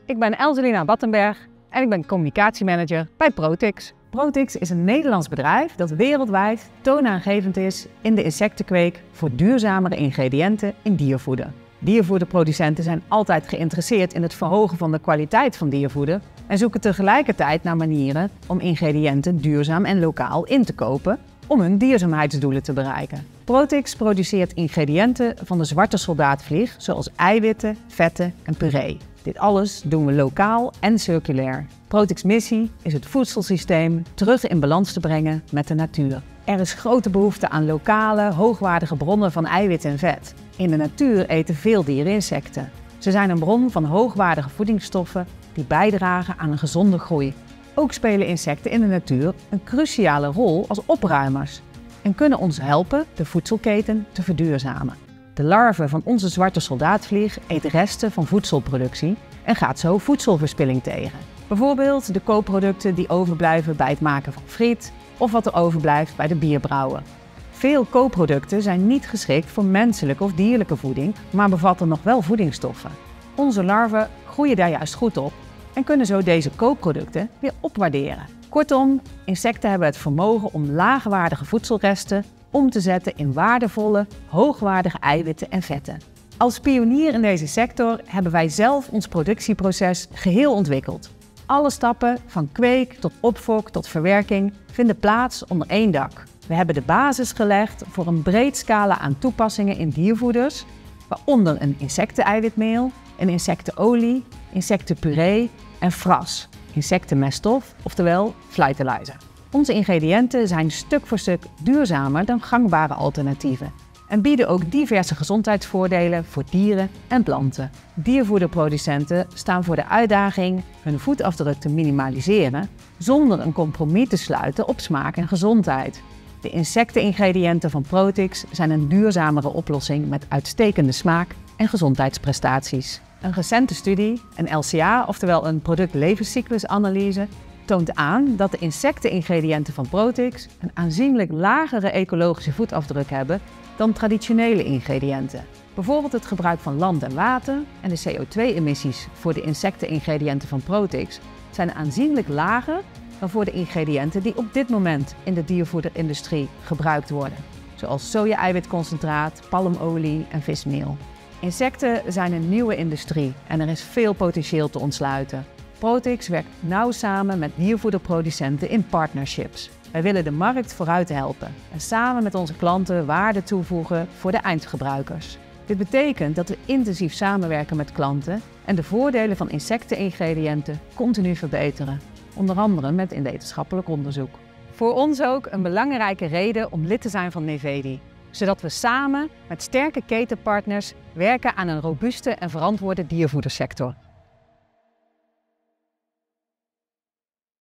Ik ben Elselina Battenberg en ik ben communicatiemanager bij Protix. Protix is een Nederlands bedrijf dat wereldwijd toonaangevend is in de insectenkweek voor duurzamere ingrediënten in diervoeder. Diervoederproducenten zijn altijd geïnteresseerd in het verhogen van de kwaliteit van diervoeder en zoeken tegelijkertijd naar manieren om ingrediënten duurzaam en lokaal in te kopen om hun duurzaamheidsdoelen te bereiken. Protix produceert ingrediënten van de zwarte soldaatvlieg, zoals eiwitten, vetten en puree. Dit alles doen we lokaal en circulair. Protix' missie is het voedselsysteem terug in balans te brengen met de natuur. Er is grote behoefte aan lokale, hoogwaardige bronnen van eiwit en vet. In de natuur eten veel dieren insecten. Ze zijn een bron van hoogwaardige voedingsstoffen die bijdragen aan een gezonde groei. Ook spelen insecten in de natuur een cruciale rol als opruimers en kunnen ons helpen de voedselketen te verduurzamen. De larve van onze zwarte soldaatvlieg eet resten van voedselproductie en gaat zo voedselverspilling tegen. Bijvoorbeeld de koopproducten die overblijven bij het maken van friet of wat er overblijft bij de bierbrouwen. Veel koopproducten zijn niet geschikt voor menselijke of dierlijke voeding, maar bevatten nog wel voedingsstoffen. Onze larven groeien daar juist goed op en kunnen zo deze koopproducten weer opwaarderen. Kortom, insecten hebben het vermogen om laagwaardige voedselresten om te zetten in waardevolle, hoogwaardige eiwitten en vetten. Als pionier in deze sector hebben wij zelf ons productieproces geheel ontwikkeld. Alle stappen, van kweek tot opfok tot verwerking, vinden plaats onder één dak. We hebben de basis gelegd voor een breed scala aan toepassingen in diervoeders, waaronder een insecteneiwitmeel, een insectenolie, insectenpuree en fras, insectenmeststof, oftewel Flytalizer. Onze ingrediënten zijn stuk voor stuk duurzamer dan gangbare alternatieven en bieden ook diverse gezondheidsvoordelen voor dieren en planten. Diervoederproducenten staan voor de uitdaging hun voetafdruk te minimaliseren zonder een compromis te sluiten op smaak en gezondheid. De insecteningrediënten van Protix zijn een duurzamere oplossing met uitstekende smaak en gezondheidsprestaties. Een recente studie, een LCA, oftewel een productlevenscyclusanalyse, toont aan dat de insecteningrediënten van Protix een aanzienlijk lagere ecologische voetafdruk hebben dan traditionele ingrediënten. Bijvoorbeeld het gebruik van land en water en de CO2-emissies voor de insecteningrediënten van Protix zijn aanzienlijk lager dan voor de ingrediënten die op dit moment in de diervoederindustrie gebruikt worden, zoals soja-eiwitconcentraat, palmolie en vismeel. Insecten zijn een nieuwe industrie en er is veel potentieel te ontsluiten. Protix werkt nauw samen met diervoederproducenten in partnerships. Wij willen de markt vooruit helpen en samen met onze klanten waarde toevoegen voor de eindgebruikers. Dit betekent dat we intensief samenwerken met klanten en de voordelen van insecteningrediënten continu verbeteren, onder andere met in wetenschappelijk onderzoek. Voor ons ook een belangrijke reden om lid te zijn van Nevedi, zodat we samen met sterke ketenpartners werken aan een robuuste en verantwoorde diervoedersector.